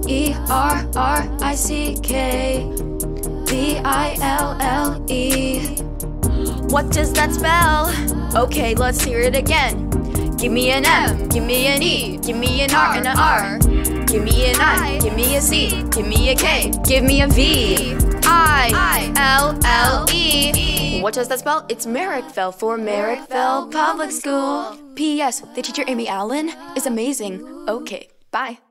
Merrickville. What does that spell? Okay, let's hear it again. Give me an M, give me an E, give me an R and an R. Give me an I, give me a C, give me a K, give me a V. I-L-L-E. What does that spell? It's Merrickville for Merrickville Public School. P.S. The teacher Amy Allen is amazing. Okay, bye.